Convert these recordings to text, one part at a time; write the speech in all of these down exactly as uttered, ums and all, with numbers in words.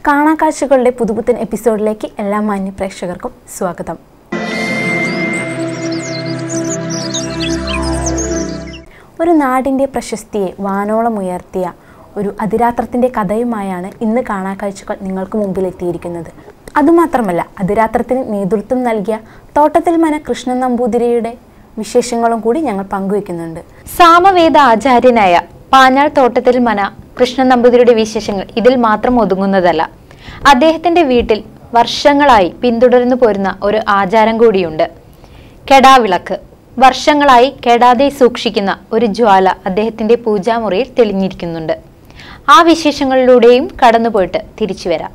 കാണാക്കാഴ്ചകളുടെ പുതുപുത്തൻ എപ്പിസോഡിലേക്ക് എല്ലാ മാന്യ പ്രേക്ഷകർക്കും സ്വാഗതം. ഒരു നാടിൻ്റെ പ്രശസ്തിയെ വാനോളം ഉയർത്തിയ ഒരു അതിരാത്രത്തിൻ്റെ കഥയുമായാണ് ഇന്ന് കാണാക്കാഴ്ചകൾ നിങ്ങൾക്ക് മുമ്പിൽ എത്തിയിരിക്കുന്നത്. അതുമാത്രമല്ല, അതിരാത്രത്തിന് നേതൃത്വം നൽകിയ തോട്ടത്തിൽ മന കൃഷ്ണൻ നമ്പൂതിരിയുടെ വിശേഷങ്ങളും കൂടി ഞങ്ങൾ പങ്കുവയ്ക്കുന്നുണ്ട്. സാമവേദ ആചാര്യനായ പാഞ്ഞാൾ തോട്ടത്തിൽ മന കൃഷ്ണൻ നമ്പൂതിരിയുടെ വിശേഷങ്ങൾ ഇതിൽ മാത്രം ഒതുങ്ങുന്നതല്ല. അദ്ദേഹത്തിന്റെ വീട്ടിൽ വർഷങ്ങളായി പിന്തുടർന്നു പോരുന്ന ഒരു ആചാരം കൂടിയുണ്ട്. കെടാവിളക്ക്. വർഷങ്ങളായി കെടാതെ സൂക്ഷിക്കുന്ന ഒരു ജ്വാല അദ്ദേഹത്തിന്റെ പൂജാമുറിയിൽ തെളിഞ്ഞിരിക്കുന്നുണ്ട്. ആ വിശേഷങ്ങളിലൂടെയും കടന്നുപോയിട്ട് തിരിച്ചു വരാം.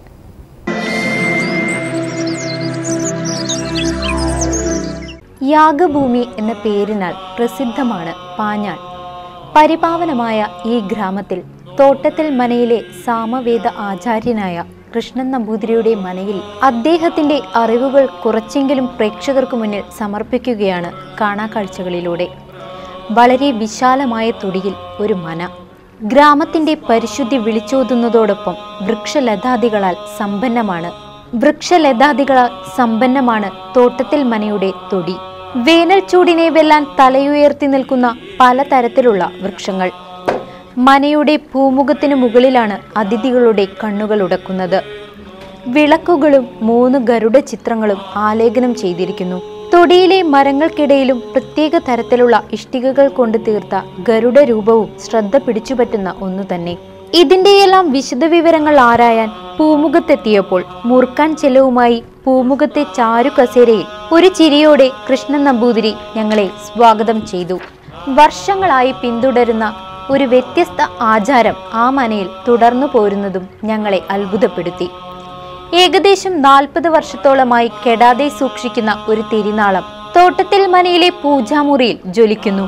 യാഗഭൂമി എന്ന പേരിനാൽ പ്രസിദ്ധമാണ് പാഞ്ഞാൾ. പരിപാവനമായ ഈ ഗ്രാമത്തിൽ തോട്ടത്തിൽ മനയിലെ സാമവേദ ആചാര്യനായ കൃഷ്ണൻ നമ്പൂതിരിയുടെ മനയിൽ അദ്ദേഹത്തിന്റെ അറിവുകൾ കുറച്ചെങ്കിലും പ്രേക്ഷകർക്ക് മുന്നിൽ സമർപ്പിക്കുകയാണ് കാണാക്കാഴ്ചകളിലൂടെ. വളരെ വിശാലമായ തൊടിയിൽ ഒരു മന. ഗ്രാമത്തിന്റെ പരിശുദ്ധി വിളിച്ചോതുന്നതോടൊപ്പം വൃക്ഷലതാദികളാൽ സമ്പന്നമാണ് വൃക്ഷലതാദികളാൽ സമ്പന്നമാണ് തോട്ടത്തിൽ മനയുടെ തൊടി. വേനൽ ചൂടിനെ വെല്ലാൻ തലയുയർത്തി നിൽക്കുന്ന പലതരത്തിലുള്ള വൃക്ഷങ്ങൾ. മനയുടെ പൂമുഖത്തിനു മുകളിലാണ് അതിഥികളുടെ കണ്ണുകൾ ഉടക്കുന്നത്. വിളക്കുകളും മൂന്ന് ഗരുഡ ചിത്രങ്ങളും ആലേഖനം ചെയ്തിരിക്കുന്നു. തൊടിയിലെ മരങ്ങൾക്കിടയിലും പ്രത്യേക തരത്തിലുള്ള ഇഷ്ടികകൾ കൊണ്ട് തീർത്ത ഗരുഡ രൂപവും ശ്രദ്ധ പിടിച്ചുപറ്റുന്ന ഒന്നു തന്നെ. ഇതിന്റെയെല്ലാം വിശദവിവരങ്ങൾ ആരായാൻ പൂമുഖത്തെത്തിയപ്പോൾ മുറുക്കാൻ ചെലവുമായി പൂമുഖത്തെ ചാരു കസേരയിൽ ഒരു ചിരിയോടെ കൃഷ്ണൻ നമ്പൂതിരി ഞങ്ങളെ സ്വാഗതം ചെയ്തു. വർഷങ്ങളായി പിന്തുടരുന്ന ഒരു വ്യത്യസ്ത ആചാരം ആ മനയിൽ തുടർന്നു പോരുന്നതും ഞങ്ങളെ അത്ഭുതപ്പെടുത്തി. ഏകദേശം നാൽപ്പത് വർഷത്തോളമായി കെടാതെ സൂക്ഷിക്കുന്ന ഒരു തിരുനാളം തോട്ടത്തിൽ മനയിലെ പൂജാമുറിയിൽ ജ്വലിക്കുന്നു.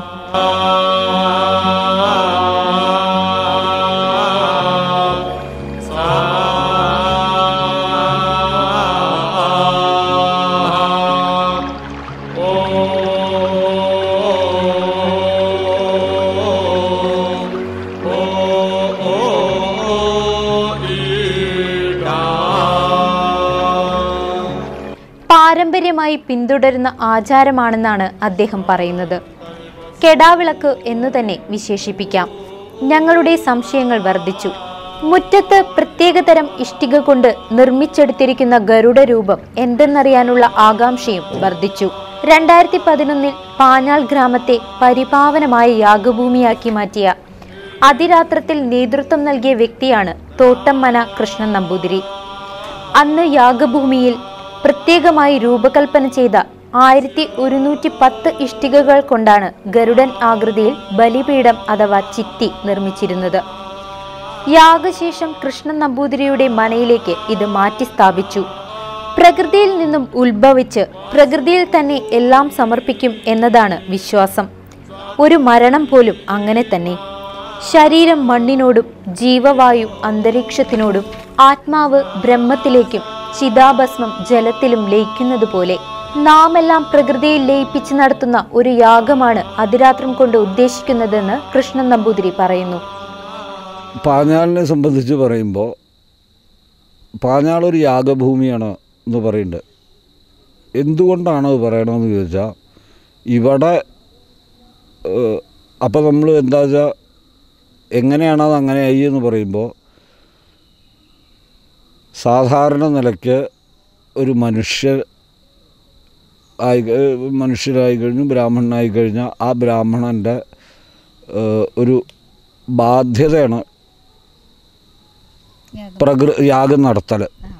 പാരമ്പര്യമായി പിന്തുടരുന്ന ആചാരമാണെന്നാണ് അദ്ദേഹം പറയുന്നത്. കെടാവിളക്ക് എന്നു തന്നെ വിശേഷിപ്പിക്കാം. ഞങ്ങളുടെ സംശയങ്ങൾ വർദ്ധിച്ചു. മുറ്റത്ത് പ്രത്യേകതരം ഇഷ്ടിക കൊണ്ട് നിർമ്മിച്ചെടുത്തിരിക്കുന്ന ഗരുഡ രൂപം എന്തെന്നറിയാനുള്ള ആകാംക്ഷയും വർദ്ധിച്ചു. രണ്ടായിരത്തി പതിനൊന്നിൽ പാഞ്ഞാൾ ഗ്രാമത്തെ പരിപാവനമായ യാഗഭൂമിയാക്കി മാറ്റിയ അതിരാത്രത്തിൽ നേതൃത്വം നൽകിയ വ്യക്തിയാണ് തോട്ടം മന കൃഷ്ണൻ നമ്പൂതിരി. അന്ന് യാഗഭൂമിയിൽ പ്രത്യേകമായി രൂപകൽപ്പന ചെയ്ത ആയിരത്തി ഒരുന്നൂറ്റി പത്ത് ഇഷ്ടികകൾ കൊണ്ടാണ് ഗരുഡൻ ആകൃതിയിൽ ബലിപീഠം അഥവാ ചിത്തി നിർമ്മിച്ചിരുന്നത്. യാഗശേഷം കൃഷ്ണൻ നമ്പൂതിരിയുടെ മനയിലേക്ക് ഇത് മാറ്റി സ്ഥാപിച്ചു. പ്രകൃതിയിൽ നിന്നും ഉത്ഭവിച്ച് പ്രകൃതിയിൽ തന്നെ എല്ലാം സമർപ്പിക്കും എന്നതാണ് വിശ്വാസം. ഒരു മരണം പോലും അങ്ങനെ തന്നെ. ശരീരം മണ്ണിനോടും ജീവവായു അന്തരീക്ഷത്തിനോടും ആത്മാവ് ബ്രഹ്മത്തിലേക്കും ചിതാഭസ്മം ജലത്തിലും ലയിക്കുന്നത് പോലെ നാം എല്ലാം പ്രകൃതിയിൽ ലയിപ്പിച്ച് നടത്തുന്ന ഒരു യാഗമാണ് അതിരാത്രം കൊണ്ട് ഉദ്ദേശിക്കുന്നതെന്ന് കൃഷ്ണൻ നമ്പൂതിരി പറയുന്നു. പാഞ്ഞാളിനെ സംബന്ധിച്ച് പറയുമ്പോൾ പാഞ്ഞാൾ ഒരു യാഗഭൂമിയാണ് എന്ന് പറയുന്നുണ്ട്. എന്തുകൊണ്ടാണ് അത് പറയണമെന്ന് ചോദിച്ചാൽ, ഇവിടെ അപ്പോൾ നമ്മൾ എന്താ വെച്ചാൽ എങ്ങനെയാണത് അങ്ങനെയായി എന്ന് പറയുമ്പോൾ, സാധാരണ നിലയ്ക്ക് ഒരു മനുഷ്യർ ആയി മനുഷ്യരായി കഴിഞ്ഞു ബ്രാഹ്മണനായി കഴിഞ്ഞാൽ ആ ബ്രാഹ്മണൻ്റെ ഒരു ബാധ്യതയാണ് പ്രകൃ യാഗം നടത്തൽ.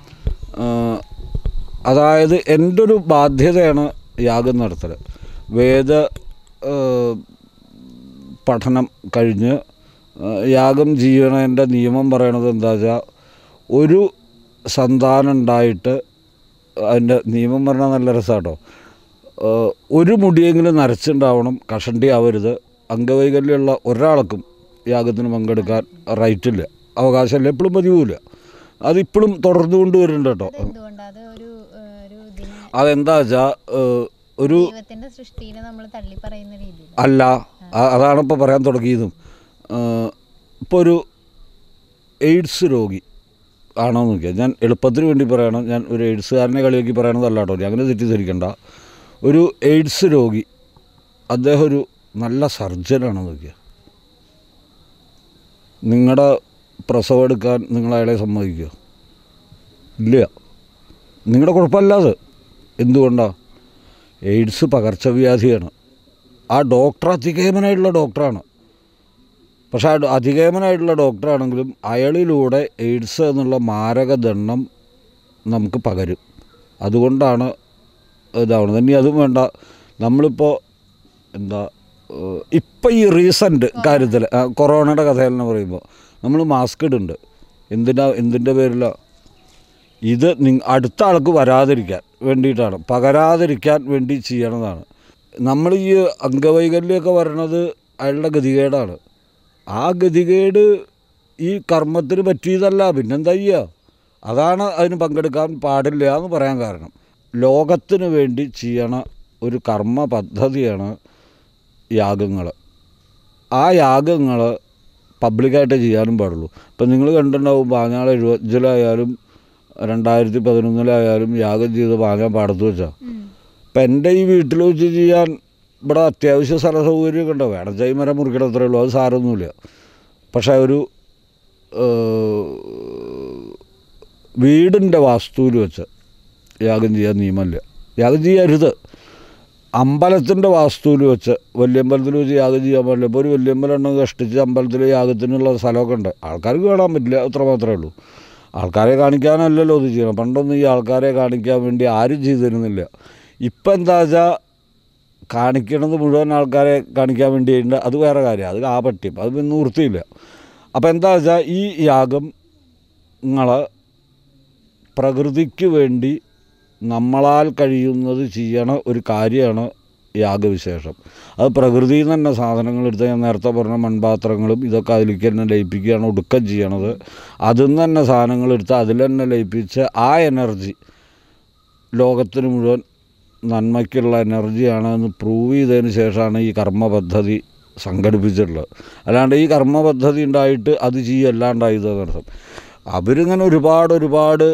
അതായത് എൻ്റെ ഒരു ബാധ്യതയാണ് യാഗം നടത്തൽ. വേദ പഠനം കഴിഞ്ഞ് യാഗം ചെയ്യണതിൻ്റെ നിയമം പറയണത് എന്താ വെച്ചാൽ, ഒരു സന്താനം ഉണ്ടായിട്ട് അതിൻ്റെ നിയമം പറഞ്ഞാൽ നല്ല രസമാട്ടോ. ഒരു മുടിയെങ്കിലും നരച്ചുണ്ടാവണം, കഷണ്ടി ആവരുത്. അംഗവൈകല്യമുള്ള ഒരാൾക്കും യാഗത്തിന് പങ്കെടുക്കാൻ റൈറ്റില്ല, അവകാശമില്ല, എപ്പോഴും പതിവുമില്ല. അതിപ്പോഴും തുടർന്നു കൊണ്ട് വരുന്നുണ്ട് കേട്ടോ. അതെന്താ വെച്ചാൽ ഒരു അല്ല, അതാണ് ഇപ്പോൾ പറയാൻ തുടങ്ങിയതും. ഇപ്പോൾ ഒരു എയ്ഡ്സ് രോഗി ആണോ എന്ന് നോക്കിയാൽ, ഞാൻ എളുപ്പത്തിന് വേണ്ടി പറയണം, ഞാൻ ഒരു എയ്ഡ്സുകാരനെ കളിയാക്കി പറയണതല്ല കേട്ടോ, അങ്ങനെ തെറ്റിദ്ധരിക്കണ്ട. ഒരു എയ്ഡ്സ് രോഗി, അദ്ദേഹം ഒരു നല്ല സർജനാണെന്ന് നോക്കിയാൽ, നിങ്ങളുടെ പ്രസവം എടുക്കാൻ നിങ്ങൾ അയാളെ സമ്മതിക്കുമോ? ഇല്ല. നിങ്ങളുടെ കുഴപ്പമല്ലാതെ. എന്തുകൊണ്ടാണ്? എയ്ഡ്സ് പകർച്ചവ്യാധിയാണ്. ആ ഡോക്ടർ അതികേമനായിട്ടുള്ള ഡോക്ടറാണ്. പക്ഷേ ആ അതികേമനായിട്ടുള്ള ഡോക്ടറാണെങ്കിലും അയാളിലൂടെ എയ്ഡ്സ് എന്നുള്ള മാരകദണ്ണം നമുക്ക് പകരും. അതുകൊണ്ടാണ് ഇതാവുന്നത്. ഇനി അതും വേണ്ട, നമ്മളിപ്പോൾ എന്താ ഇപ്പം ഈ റീസെൻറ്റ് കാര്യത്തിൽ കൊറോണയുടെ കഥയെന്ന് പറയുമ്പോൾ നമ്മൾ മാസ്ക് ഇടുന്നുണ്ട്. എന്തിനാ, എന്തിൻ്റെ പേരിലാണ്? ഇത് നി അടുത്ത ആൾക്ക് വരാതിരിക്കാൻ വേണ്ടിയിട്ടാണ്, പകരാതിരിക്കാൻ വേണ്ടി ചെയ്യണതാണ്. നമ്മൾ ഈ അംഗവൈകല്യമൊക്കെ വരണത് അയാളുടെ ഗതികേടാണ്. ആ ഗതികേട് ഈ കർമ്മത്തിന് പറ്റിയതല്ല, പിന്നെന്താ ചെയ്യുക? അതാണ് അതിന് പങ്കെടുക്കാൻ പാടില്ല എന്ന് പറയാൻ കാരണം. ലോകത്തിന് വേണ്ടി ചെയ്യണ ഒരു കർമ്മ പദ്ധതിയാണ് യാഗങ്ങൾ. ആ യാഗങ്ങൾ പബ്ലിക്കായിട്ട് ചെയ്യാനും പാടുള്ളൂ. ഇപ്പം നിങ്ങൾ കണ്ടിട്ടുണ്ടാവും, പാഞ്ഞാൾ എഴുപതിലായാലും രണ്ടായിരത്തി പതിനൊന്നിലായാലും യാഗം ചെയ്ത് പാഞ്ഞാൽ പാടത്ത് വെച്ചാൽ. ഇപ്പം എൻ്റെ ഈ വീട്ടിൽ വെച്ച് ചെയ്യാൻ ഇവിടെ അത്യാവശ്യ സ്ഥല സൗകര്യമൊക്കെ ഉണ്ടോ, വേണം ചൈ മരം മുറിക്കണം, അത്രയേ ഉള്ളൂ, അത് സാരമൊന്നുമില്ല. പക്ഷേ ഒരു വീടിൻ്റെ വാസ്തുവിൽ വെച്ച് യാഗം ചെയ്യാൻ നിയമമില്ല, യാഗം ചെയ്യരുത്. അമ്പലത്തിൻ്റെ വാസ്തുവിൽ വെച്ച് വലിയമ്പലത്തിൽ വെച്ച് യാഗം ചെയ്യാൻ പാടില്ല. ഇപ്പോൾ ഒരു വലിയമ്പലം കഷ്ടിച്ച് അമ്പലത്തിൽ യാഗത്തിനുള്ള സ്ഥലമൊക്കെ ഉണ്ട്, ആൾക്കാർക്ക് കാണാൻ പറ്റില്ല, അത്ര മാത്രമേ ഉള്ളൂ. ആൾക്കാരെ കാണിക്കാനല്ലല്ലോ ഇത് ചെയ്യണം. പണ്ടൊന്നും ഈ ആൾക്കാരെ കാണിക്കാൻ വേണ്ടി ആരും ചെയ്തു തരുന്നില്ല. ഇപ്പം എന്താ വെച്ചാൽ കാണിക്കണത് മുഴുവൻ ആൾക്കാരെ കാണിക്കാൻ വേണ്ടിയിട്ടുണ്ട്, അത് വേറെ കാര്യം, അത് ആ പറ്റും, അത് പിന്നെ നിവൃത്തിയില്ല. അപ്പോൾ എന്താ വെച്ചാൽ ഈ യാഗങ്ങൾ പ്രകൃതിക്ക് വേണ്ടി നമ്മളാൽ കഴിയുന്നത് ചെയ്യണ ഒരു കാര്യമാണ് യാഗവിശേഷം. അത് പ്രകൃതിയിൽ നിന്ന് തന്നെ സാധനങ്ങളെടുത്ത്, ഞാൻ നേരത്തെ പറഞ്ഞ മൺപാത്രങ്ങളും ഇതൊക്കെ അതിലേക്ക് തന്നെ ലയിപ്പിക്കുകയാണ് ഒടുക്കം ചെയ്യണത്. അതിൽ നിന്ന് തന്നെ സാധനങ്ങളെടുത്ത് അതിൽ തന്നെ ലയിപ്പിച്ച് ആ എനർജി ലോകത്തിന് മുഴുവൻ നന്മയ്ക്കുള്ള എനർജിയാണ് എന്ന് പ്രൂവ് ചെയ്തതിന് ശേഷമാണ് ഈ കർമ്മ പദ്ധതി സംഘടിപ്പിച്ചിട്ടുള്ളത്. അല്ലാണ്ട് ഈ കർമ്മ പദ്ധതി ഉണ്ടായിട്ട് അത് ചെയ്യല്ലാണ്ടായതെന്നർത്ഥം. അവരിങ്ങനെ ഒരുപാട് ഒരുപാട്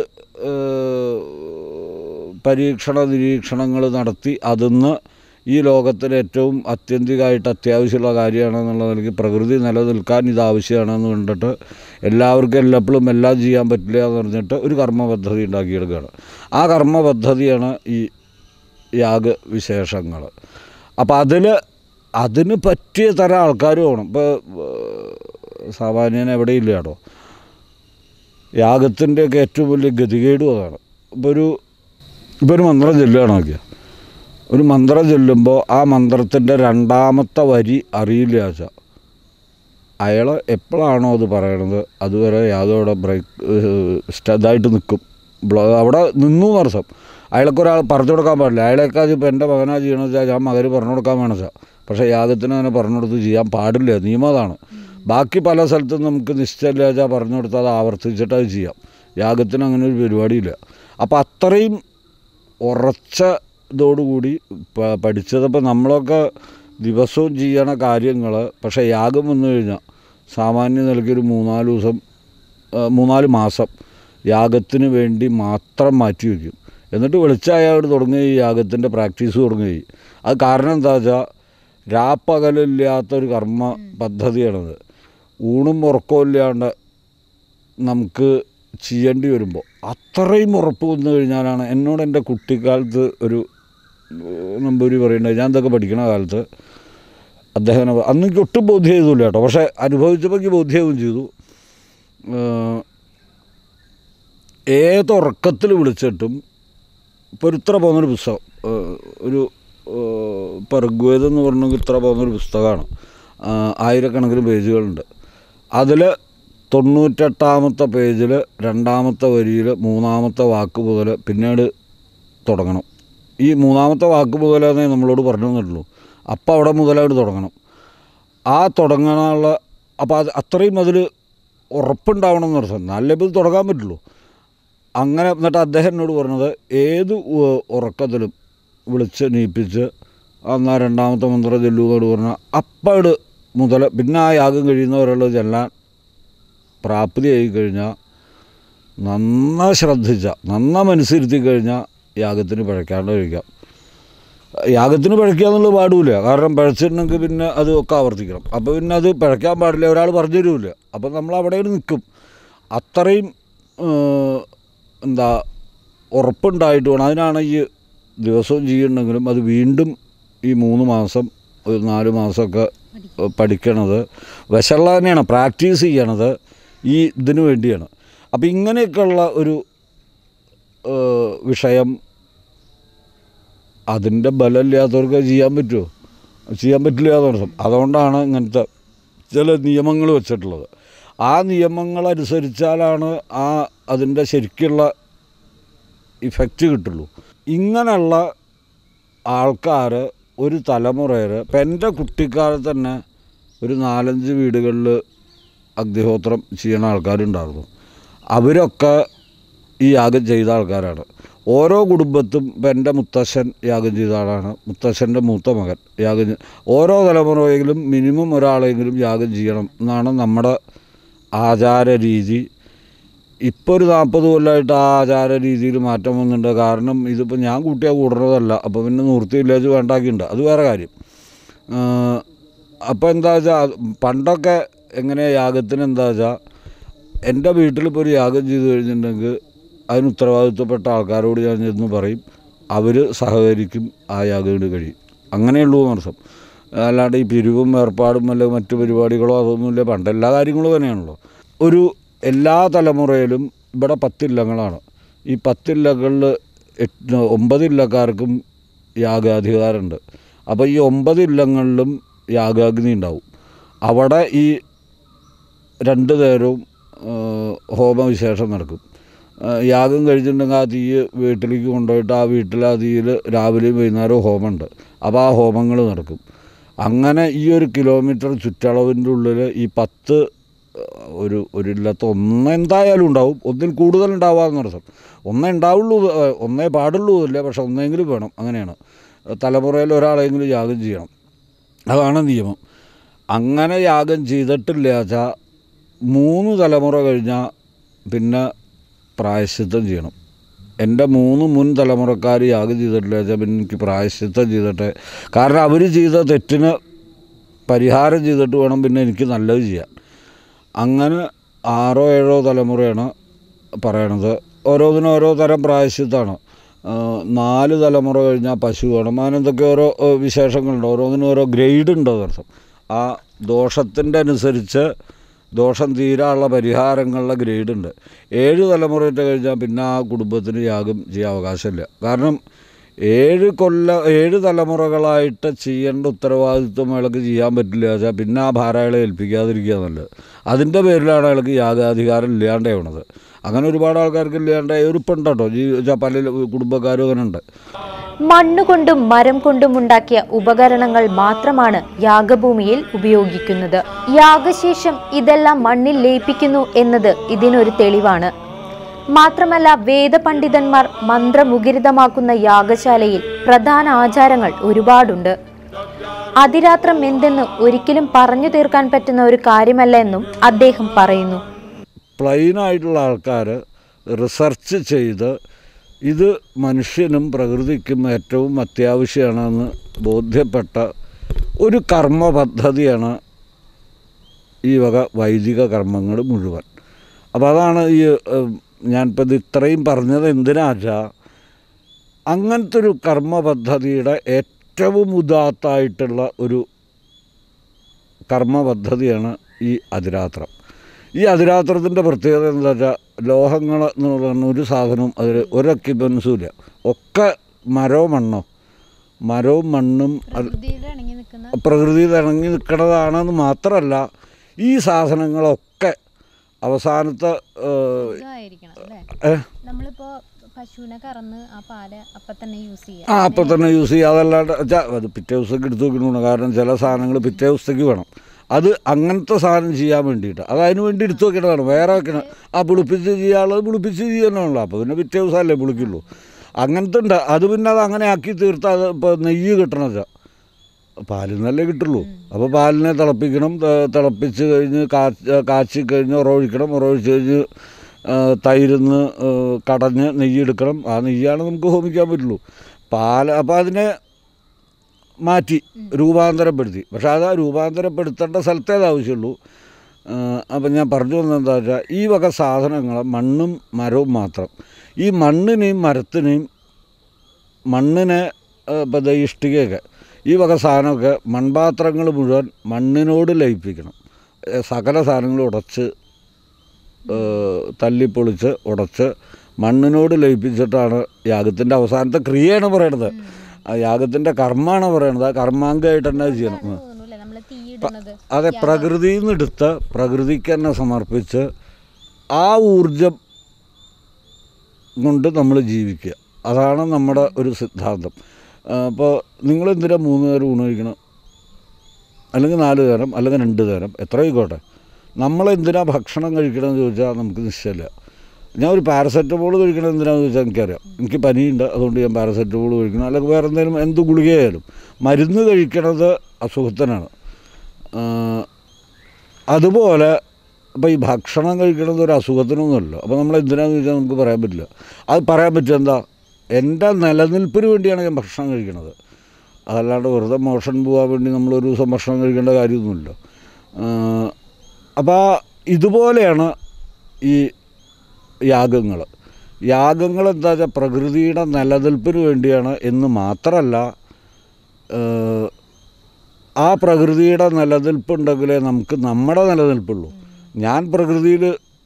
പരീക്ഷണ നിരീക്ഷണങ്ങൾ നടത്തി അതിന്ന് ഈ ലോകത്തിലെ ഏറ്റവും അത്യന്തികമായിട്ട് അത്യാവശ്യമുള്ള കാര്യമാണെന്നുള്ള നിലയ്ക്ക് പ്രകൃതി നിലനിൽക്കാൻ ഇത് ആവശ്യമാണെന്ന് കണ്ടിട്ട് എല്ലാവർക്കും എല്ലപ്പോഴും എല്ലാം ചെയ്യാൻ പറ്റില്ല എന്ന് പറഞ്ഞിട്ട് ഒരു കർമ്മ പദ്ധതി ഉണ്ടാക്കിയെടുക്കുകയാണ്. ആ കർമ്മ പദ്ധതിയാണ് ഈ യാഗവിശേഷങ്ങൾ. അപ്പോൾ അതിൽ അതിന് പറ്റിയ തരം ആൾക്കാർ വേണം. ഇപ്പോൾ സാമാന്യൻ എവിടെയില്ല കേട്ടോ, യാഗത്തിൻ്റെയൊക്കെ ഏറ്റവും വലിയ ഗതികേടും അതാണ്. ഇപ്പോൾ ഒരു ഇപ്പോൾ ഒരു മന്ത്രം ചൊല്ലുകയാണ് നോക്കിയാൽ, ഒരു മന്ത്രം ചൊല്ലുമ്പോൾ ആ മന്ത്രത്തിൻ്റെ രണ്ടാമത്തെ വരി അറിയില്ല വെച്ചാൽ അയാൾ എപ്പോഴാണോ അത് പറയണത് അതുവരെ യാഗം അവിടെ ബ്രേക്ക് ഇതായിട്ട് നിൽക്കും, അവിടെ നിന്നു എന്നർത്ഥം. അയാൾക്കൊരാൾ പറഞ്ഞു കൊടുക്കാൻ പാടില്ല. അയാളേക്കാൾ ഇപ്പോൾ എൻ്റെ മകനാ ചെയ്യണമെന്ന് വെച്ചാൽ ഞാൻ മകന് പറഞ്ഞു കൊടുക്കാൻ വേണം വെച്ചാൽ, പക്ഷേ യാഗത്തിന് അങ്ങനെ പറഞ്ഞു കൊടുത്ത് ചെയ്യാൻ പാടില്ല, നിയമം അതാണ്. ബാക്കി പല സ്ഥലത്തും നമുക്ക് നിശ്ചയമില്ല വെച്ചാൽ പറഞ്ഞു കൊടുത്താൽ അത് ആവർത്തിച്ചിട്ട് അത് ചെയ്യാം. യാഗത്തിന് അങ്ങനെ ഒരു പരിപാടിയില്ല. അപ്പോൾ അത്രയും ഉറച്ച ഇതോടുകൂടി പഠിച്ചതപ്പോൾ നമ്മളൊക്കെ ദിവസവും ചെയ്യണ കാര്യങ്ങൾ, പക്ഷേ യാഗം വന്നു കഴിഞ്ഞാൽ സാമാന്യ നിലയ്ക്കൊരു മൂന്നാല് ദിവസം മൂന്നാല് മാസം യാഗത്തിന് വേണ്ടി മാത്രം മാറ്റി വയ്ക്കും. എന്നിട്ട് വെളിച്ചായോട് തുടങ്ങുക ഈ യാഗത്തിൻ്റെ പ്രാക്ടീസ് തുടങ്ങുകയും. അത് കാരണം എന്താ വെച്ചാൽ രാപ്പകലില്ലാത്തൊരു കർമ്മ പദ്ധതിയാണത്. ഊണും ഉറക്കവും ഇല്ലാണ്ട് നമുക്ക് ചെയ്യേണ്ടി വരുമ്പോൾ അത്രയും ഉറപ്പ് വന്നു കഴിഞ്ഞാലാണ്. എന്നോട് എൻ്റെ കുട്ടിക്കാലത്ത് ഒരു നമ്പൂരി പറയുന്നത്, ഞാൻ ഇതൊക്കെ പഠിക്കണ കാലത്ത് അദ്ദേഹം അന്ന് എനിക്ക് ഒട്ടും ബോധ്യം ചെയ്തില്ല കേട്ടോ, പക്ഷേ അനുഭവിച്ചപ്പോൾ എനിക്ക് ബോധ്യവും ചെയ്തു. ഏതുറക്കത്തിൽ വിളിച്ചിട്ടും ഇപ്പോൾ ഒരു ഇത്ര പോകുന്നൊരു പുസ്തകം, ഒരു ഇപ്പോൾ ഋഗ്വേദം എന്ന് പറഞ്ഞെങ്കിൽ ഇത്ര പോകുന്നൊരു പുസ്തകമാണ്, ആയിരക്കണക്കിന് പേജുകളുണ്ട്. അതിൽ തൊണ്ണൂറ്റെട്ടാമത്തെ പേജിൽ രണ്ടാമത്തെ വരിയിൽ മൂന്നാമത്തെ വാക്ക് മുതൽ പിന്നീട് തുടങ്ങണം. ഈ മൂന്നാമത്തെ വാക്ക് മുതലെന്നേ നമ്മളോട് പറഞ്ഞു തന്നിട്ടുള്ളൂ. അപ്പോൾ അവിടെ മുതലായിട്ട് തുടങ്ങണം. ആ തുടങ്ങാനുള്ള അപ്പോൾ അത് അത്രയും അതിൽ ഉറപ്പുണ്ടാവണം എന്നർത്ഥം, എന്നാലേ ഇപ്പോൾ ഇത് തുടങ്ങാൻ പറ്റുള്ളൂ. അങ്ങനെ എന്നിട്ട് അദ്ദേഹം എന്നോട് പറഞ്ഞത്, ഏത് ഉറക്കത്തിലും വിളിച്ച് നീപ്പിച്ച് എന്നാൽ രണ്ടാമത്തെ മന്ത്രം ചൊല്ലുന്നോട് പറഞ്ഞാൽ അപ്പോൾ മുതൽ പിന്നെ ആ യാഗം കഴിയുന്നവരുള്ളത് ചെല്ലാൻ പ്രാപ്തിയായി കഴിഞ്ഞാൽ നന്നായി ശ്രദ്ധിച്ച നന്നാ മനസ്സിരുത്തി കഴിഞ്ഞാൽ യാഗത്തിന് പഴയ്ക്കാണ്ട് കഴിക്കാം. യാഗത്തിന് പഴയ്ക്കുക എന്നുള്ളത് പാടില്ല. കാരണം പഴച്ചിട്ടുണ്ടെങ്കിൽ പിന്നെ അത് ഒക്കെ ആവർത്തിക്കണം. അപ്പോൾ പിന്നെ അത് പഴയ്ക്കാൻ പാടില്ല, ഒരാൾ പറഞ്ഞു തരില്ല. അപ്പോൾ നമ്മൾ അവിടെ നിൽക്കും. അത്രയും എന്താ ഉറപ്പുണ്ടായിട്ട് വേണം. അതിനാണ് ഈ ദിവസവും ചെയ്യുന്നുണ്ടെങ്കിലും അത് വീണ്ടും ഈ മൂന്ന് മാസം ഒരു നാല് മാസമൊക്കെ പഠിക്കണത് വശമുള്ള തന്നെയാണ്, പ്രാക്ടീസ് ചെയ്യണത് ഈ ഇതിനു വേണ്ടിയാണ്. അപ്പോൾ ഇങ്ങനെയൊക്കെയുള്ള ഒരു വിഷയം അതിൻ്റെ ബലമില്ലാത്തവർക്ക് ചെയ്യാൻ പറ്റുമോ? ചെയ്യാൻ പറ്റില്ല എന്നർത്ഥം. അതുകൊണ്ടാണ് ഇങ്ങനത്തെ ചില നിയമങ്ങൾ വെച്ചിട്ടുള്ളത്. ആ നിയമങ്ങളനുസരിച്ചാലാണ് ആ അതിൻ്റെ ശരിക്കുള്ള ഇഫക്റ്റ് കിട്ടുള്ളൂ. ഇങ്ങനെയുള്ള ആൾക്കാർ ഒരു തലമുറയിൽ ഇപ്പം എൻ്റെ കുട്ടിക്കാലത്ത് തന്നെ ഒരു നാലഞ്ച് വീടുകളിൽ അഗ്നിഹോത്രം ചെയ്യുന്ന ആൾക്കാരുണ്ടായിരുന്നു. അവരൊക്കെ ഈ യാഗം ചെയ്ത ആൾക്കാരാണ്. ഓരോ കുടുംബത്തും ഇപ്പം എൻ്റെ മുത്തശ്ശൻ യാഗം ചെയ്ത ആളാണ്, മുത്തശ്ശൻ്റെ മൂത്ത മകൻ യാഗം ചെയ്യ ഓരോ തലമുറയെങ്കിലും മിനിമം ഒരാളെങ്കിലും യാഗം ചെയ്യണം എന്നാണ് നമ്മുടെ ആചാര രീതി. ഇപ്പോൾ ഒരു നാൽപ്പത് കൊല്ലമായിട്ട് ആ ആചാര രീതിയിൽ മാറ്റം വന്നിട്ടുണ്ട്. കാരണം ഇതിപ്പോൾ ഞാൻ കൂട്ടിയാൽ കൂടുന്നതല്ല, അപ്പോൾ പിന്നെ നിവൃത്തിയില്ലാതെ വേണ്ടാക്കിയിട്ടുണ്ട്, അത് വേറെ കാര്യം. അപ്പോൾ എന്താ വെച്ചാൽ പണ്ടൊക്കെ എങ്ങനെയാണ് യാഗത്തിന് എന്താ വെച്ചാൽ എൻ്റെ വീട്ടിലിപ്പോൾ ഒരു യാഗം ചെയ്ത് കഴിഞ്ഞിട്ടുണ്ടെങ്കിൽ അതിന് ഉത്തരവാദിത്വപ്പെട്ട ആൾക്കാരോട് ഞാൻ ചെന്ന് പറയും, അവർ സഹകരിക്കും, ആ യാഗം കഴിയും. അങ്ങനെയുള്ളൂ എന്നർത്ഥം. അല്ലാണ്ട് ഈ പിരിവും ഏർപ്പാടും അല്ല മറ്റു പരിപാടികളോ അതൊന്നുമില്ല. പണ്ട് എല്ലാ കാര്യങ്ങളും തന്നെയാണല്ലോ. ഒരു എല്ലാ തലമുറയിലും ഇവിടെ പത്തില്ലങ്ങളാണ്. ഈ പത്തില്ലകളിൽ എട്ട് ഒമ്പത് ഇല്ലക്കാർക്കും യാഗാധികാരമുണ്ട്. അപ്പോൾ ഈ ഒമ്പത് ഇല്ലങ്ങളിലും യാഗാഗ്നി ഉണ്ടാവും. അവിടെ ഈ രണ്ട് നേരവും ഹോമവിശേഷം നടക്കും. യാഗം കഴിച്ചിട്ടുണ്ടെങ്കിൽ ആ തീ വീട്ടിലേക്ക് കൊണ്ടുപോയിട്ട് ആ വീട്ടിൽ ആ തീയിൽ രാവിലെയും വൈകുന്നേരവും ഹോമമുണ്ട്. അപ്പോൾ ആ ഹോമങ്ങൾ നടക്കും. അങ്ങനെ ഈ ഒരു കിലോമീറ്റർ ചുറ്റളവിൻ്റെ ഉള്ളിൽ ഈ പത്ത് ഒരു ഒരില്ലത്ത് ഒന്ന് എന്തായാലും ഉണ്ടാവും, ഒന്നിൽ കൂടുതൽ ഉണ്ടാവാമെന്നർത്ഥം. ഒന്നേ ഉണ്ടാവുള്ളൂ, ഒന്നേ പാടുള്ളൂ ഇല്ല, പക്ഷെ ഒന്നെങ്കിലും വേണം. അങ്ങനെയാണ് തലമുറയിൽ ഒരാളെങ്കിലും യാഗം ചെയ്യണം, അതാണ് നിയമം. അങ്ങനെ യാഗം ചെയ്തിട്ടില്ല വെച്ചാൽ മൂന്ന് തലമുറ കഴിഞ്ഞാൽ പിന്നെ പ്രായശ്ചിത്തം ചെയ്യണം. എൻ്റെ മൂന്ന് മുൻ തലമുറക്കാർ യാഗം ചെയ്തിട്ടില്ല വെച്ചാൽ പിന്നെ എനിക്ക് പ്രായശ്ചിത്തം ചെയ്തിട്ട്, കാരണം അവർ ചെയ്ത തെറ്റിന് പരിഹാരം ചെയ്തിട്ട് വേണം പിന്നെ എനിക്ക് നല്ലത് ചെയ്യാൻ. അങ്ങനെ ആറോ ഏഴോ തലമുറയാണ് പറയണത്. ഓരോന്നിനും ഓരോ തരം പ്രായശ്ചിത്തമാണ്. നാല് തലമുറ കഴിഞ്ഞാൽ പശു വേണം, അങ്ങനെ എന്തൊക്കെ ഓരോ വിശേഷങ്ങളുണ്ട്. ഓരോന്നിനും ഓരോ ഗ്രേഡ് ഉണ്ട് എന്നർത്ഥം. ആ ദോഷത്തിൻ്റെ അനുസരിച്ച് ദോഷം തീരാനുള്ള പരിഹാരങ്ങളുടെ ഗ്രേഡ് ഉണ്ട്. ഏഴ് തലമുറയിട്ട് കഴിഞ്ഞാൽ പിന്നെ ആ കുടുംബത്തിന് യാഗം ചെയ്യാൻ അവകാശമില്ല. കാരണം ഏഴ് കൊല്ല ഏഴ് തലമുറകളായിട്ട് ചെയ്യേണ്ട ഉത്തരവാദിത്വം അയാൾക്ക് ചെയ്യാൻ പറ്റില്ല വെച്ചാൽ പിന്നെ ആ ഭാരം അയാളെ ഏൽപ്പിക്കാതിരിക്കുക നല്ലത്. അതിൻ്റെ പേരിലാണ് അയാൾക്ക് യാഗാധികാരം ഇല്ലാണ്ടാവുന്നത്. അങ്ങനെ ഒരുപാട് ആൾക്കാർക്ക് ഇല്ലാണ്ട് എളുപ്പമുണ്ട് കേട്ടോ. ഈ പല കുടുംബക്കാരും അങ്ങനെ ഉണ്ട്. മണ്ണുകൊണ്ടും മരം കൊണ്ടും ഉണ്ടാക്കിയ ഉപകരണങ്ങൾ മാത്രമാണ് യാഗഭൂമിയിൽ ഉപയോഗിക്കുന്നത്. യാഗശേഷം ഇതെല്ലാം മണ്ണിൽ ലയിപ്പിക്കുന്നു എന്നത് ഇതിനൊരു തെളിവാണ്. മാത്രമല്ല, വേദപണ്ഡിതന്മാർ മന്ത്രമുഖരിതമാക്കുന്ന യാഗശാലയിൽ പ്രധാന ആചാരങ്ങൾ ഒരുപാടുണ്ട്. അതിരാത്രം എന്തെന്ന് ഒരിക്കലും പറഞ്ഞു തീർക്കാൻ പറ്റുന്ന ഒരു കാര്യമല്ല എന്നും അദ്ദേഹം പറയുന്നു. പ്ലെയിനായിട്ടുള്ള ആൾക്കാർ റിസർച്ച് ചെയ്ത് ഇത് മനുഷ്യനും പ്രകൃതിക്കും ഏറ്റവും അത്യാവശ്യമാണെന്ന് ബോധ്യപ്പെട്ട ഒരു കർമ്മ പദ്ധതിയാണ് ഈ വക വൈദിക കർമ്മങ്ങൾ മുഴുവൻ. അപ്പോൾ അതാണ് ഈ ഞാനിപ്പോൾ ഇത് ഇത്രയും പറഞ്ഞത് എന്തിനാച്ചാൽ അങ്ങനത്തെ ഒരു കർമ്മ പദ്ധതിയുടെ ഏറ്റവും ഉദാത്തായിട്ടുള്ള ഒരു കർമ്മ പദ്ധതിയാണ് ഈ അതിരാത്രം. ഈ അതിരാത്രത്തിൻ്റെ പ്രത്യേകത എന്താ വെച്ചാൽ ലോഹങ്ങൾ എന്ന് പറയുന്ന ഒരു സാധനവും അതിൽ ഒരു എക്യുപ്മെൻസും ഇല്ല. ഒക്കെ മരവും മണ്ണോ മരവും മണ്ണും പ്രകൃതിയിൽ ഇണങ്ങി നിൽക്കുന്നതാണെന്ന് മാത്രമല്ല, ഈ സാധനങ്ങളൊക്കെ അവസാനത്തെ ആ അപ്പം തന്നെ യൂസ് ചെയ്യുക. അതല്ലാണ്ട് അത് പിറ്റേ ദിവസത്തേക്ക് എടുത്ത് വെക്കണമെന്ന്. കാരണം ചില സാധനങ്ങൾ പിറ്റേ ദിവസത്തേക്ക് വേണം. അത് അങ്ങനത്തെ സാധനം ചെയ്യാൻ വേണ്ടിയിട്ട് അത് അതിന് വേണ്ടി എടുത്തു വെക്കേണ്ടതാണ്. വേറെ വെക്കണം. ആ പുളിപ്പിച്ച് ചെയ്യാനുള്ളത് പുളിപ്പിച്ച് ചെയ്യാനാണല്ലോ. അപ്പോൾ പിന്നെ പിറ്റേ ദിവസമല്ലേ പുളിക്കുള്ളൂ. അങ്ങനത്തെ ഉണ്ട്. അത് പിന്നെ അത് അങ്ങനെ ആക്കി തീർത്താൽ അത് ഇപ്പോൾ നെയ്യ് കിട്ടണത് പാലിൽ നിന്നല്ലേ കിട്ടുള്ളൂ. അപ്പോൾ പാലിനെ തിളപ്പിക്കണം. തിളപ്പിച്ച് കഴിഞ്ഞ് കാച്ചി കാച്ചി കഴിഞ്ഞ് ഉറവൊഴിക്കണം. ഉറവൊഴിച്ച് കഴിഞ്ഞ് തൈരുന്ന് കടഞ്ഞ് നെയ്യെടുക്കണം. ആ നെയ്യാണ് നമുക്ക് ഹോമിക്കാൻ പറ്റുള്ളൂ. പാൽ അപ്പോൾ അതിനെ മാറ്റി രൂപാന്തരപ്പെടുത്തി. പക്ഷേ അത് ആ രൂപാന്തരപ്പെടുത്തേണ്ട സ്ഥലത്തേ അത് ആവശ്യമുള്ളൂ. അപ്പം ഞാൻ പറഞ്ഞു വന്നത് എന്താ വെച്ചാൽ, ഈ വക സാധനങ്ങൾ മണ്ണും മരവും മാത്രം. ഈ മണ്ണിനെയും മരത്തിനെയും മണ്ണിനെ ഇപ്പം ഇഷ്ടികയൊക്കെ ഈ വക സാധനമൊക്കെ മൺപാത്രങ്ങൾ മുഴുവൻ മണ്ണിനോട് ലയിപ്പിക്കണം. സകല സാധനങ്ങളും ഉടച്ച് തല്ലിപ്പൊളിച്ച് ഉടച്ച് മണ്ണിനോട് ലയിപ്പിച്ചിട്ടാണ് യാഗത്തിൻ്റെ അവസാനത്തെ ക്രിയയാണ് പറയണത്. ആ യാഗത്തിൻ്റെ കർമ്മമാണ് പറയണത്. ആ കർമാംഗമായിട്ട് തന്നെ ചെയ്യണം. അതെ, പ്രകൃതിയിൽ നിന്ന് എടുത്ത് പ്രകൃതിക്ക് തന്നെ സമർപ്പിച്ച് ആ ഊർജം കൊണ്ട് നമ്മൾ ജീവിക്കുക. അതാണ് നമ്മുടെ ഒരു സിദ്ധാന്തം. അപ്പോൾ നിങ്ങളെന്തിനാ മൂന്ന് നേരം ഊണ് കഴിക്കണം, അല്ലെങ്കിൽ നാല് നേരം, അല്ലെങ്കിൽ രണ്ട് നേരം, എത്ര ആയിക്കോട്ടെ. നമ്മളെന്തിനാ ഭക്ഷണം കഴിക്കണമെന്ന് ചോദിച്ചാൽ നമുക്ക് നിശ്ചയമില്ല. ഞാൻ ഒരു പാരസെറ്റമോൾ കഴിക്കണം എന്തിനാണെന്ന് ചോദിച്ചാൽ എനിക്കറിയാം. എനിക്ക് പനിയുണ്ട്, അതുകൊണ്ട് ഞാൻ പാരസെറ്റമോൾ കഴിക്കണം. അല്ലെങ്കിൽ വേറെ എന്തെങ്കിലും എന്ത് ഗുളികയായാലും മരുന്ന് കഴിക്കണത് അസുഖത്തിനാണ്. അതുപോലെ അപ്പോൾ ഈ ഭക്ഷണം കഴിക്കണത് ഒരു അസുഖത്തിനൊന്നുമല്ലോ. അപ്പോൾ നമ്മൾ എന്തിനാണെന്ന് ചോദിച്ചാൽ നമുക്ക് പറയാൻ പറ്റില്ല. അത് പറയാൻ പറ്റുക എന്താ, എൻ്റെ നിലനിൽപ്പിന് വേണ്ടിയാണ് ഞാൻ ഭക്ഷണം കഴിക്കണത്. അതല്ലാണ്ട് വെറുതെ മോഷൻ പോകാൻ വേണ്ടി നമ്മളൊരു ദിവസം ഭക്ഷണം കഴിക്കേണ്ട കാര്യമൊന്നുമില്ല. അപ്പോൾ ഇതുപോലെയാണ് ഈ യാഗങ്ങൾ. യാഗങ്ങൾ എന്താ വെച്ചാൽ പ്രകൃതിയുടെ നിലനിൽപ്പിന് വേണ്ടിയാണ് എന്ന് മാത്രമല്ല, ആ പ്രകൃതിയുടെ നിലനിൽപ്പുണ്ടെങ്കിലേ നമുക്ക് നമ്മുടെ നിലനിൽപ്പുള്ളൂ. ഞാൻ പ്രകൃതിയിൽ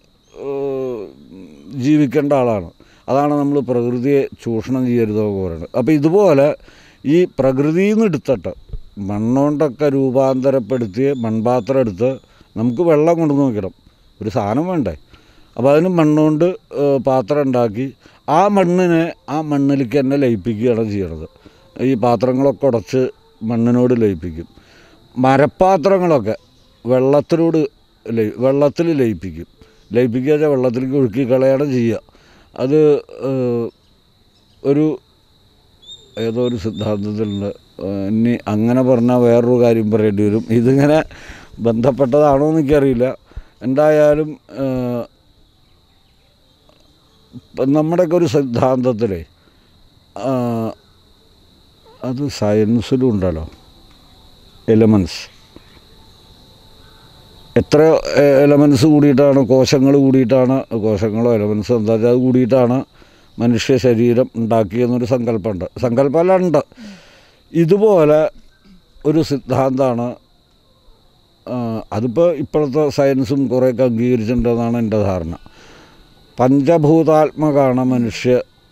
ജീവിക്കേണ്ട ആളാണ്. അതാണ് നമ്മൾ പ്രകൃതിയെ ചൂഷണം ചെയ്യരുതെന്ന് പറയുന്നത്. അപ്പോൾ ഇതുപോലെ ഈ പ്രകൃതിയിൽ നിന്ന് എടുത്തിട്ട് മണ്ണുകൊണ്ടൊക്കെ രൂപാന്തരപ്പെടുത്തി മൺപാത്രം എടുത്ത് നമുക്ക് വെള്ളം കൊണ്ടുവന്ന് വയ്ക്കണം. ഒരു സാധനം വേണ്ടേ? അപ്പോൾ അതിന് മണ്ണുകൊണ്ട് പാത്രം ഉണ്ടാക്കി ആ മണ്ണിനെ ആ മണ്ണിലേക്ക് തന്നെ ലയിപ്പിക്കുകയാണ് ചെയ്യണത്. ഈ പാത്രങ്ങളൊക്കെ ഉടച്ച് മണ്ണിനോട് ലയിപ്പിക്കും. മരപ്പാത്രങ്ങളൊക്കെ വെള്ളത്തിനോട് ലയി വെള്ളത്തിൽ ലയിപ്പിക്കും. ലയിപ്പിക്കുക വെച്ചാൽ വെള്ളത്തിലേക്ക് ഒഴുക്കി കളയാണ് ചെയ്യുക. അത് ഒരു ഏതോ ഒരു സിദ്ധാന്തത്തിലുണ്ട്. ഇനി അങ്ങനെ പറഞ്ഞാൽ വേറൊരു കാര്യം പറയേണ്ടി വരും. ഇതിങ്ങനെ ബന്ധപ്പെട്ടതാണോ എന്ന് എനിക്കറിയില്ല. എന്തായാലും നമ്മുടെയൊക്കെ ഒരു സിദ്ധാന്തത്തിലെ അത് സയൻസിലും ഉണ്ടല്ലോ, എലമെൻറ്റ്സ്. എത്ര എലമെൻറ്റ്സ് കൂടിയിട്ടാണ്, കോശങ്ങൾ കൂടിയിട്ടാണ്, കോശങ്ങളോ എലമെൻറ്റ്സോ എന്താ വെച്ചാൽ അത് കൂടിയിട്ടാണ് മനുഷ്യ ശരീരം ഉണ്ടാക്കിയെന്നൊരു സങ്കല്പമുണ്ട്. സങ്കല്പമെല്ലാം ഉണ്ട്. ഇതുപോലെ ഒരു സിദ്ധാന്തമാണ്. അതിപ്പോൾ ഇപ്പോഴത്തെ സയൻസും കുറേയൊക്കെ അംഗീകരിച്ചിട്ടുണ്ടെന്നാണ് എൻ്റെ ധാരണ. പഞ്ചഭൂതാത്മകമാണ് മനുഷ്യ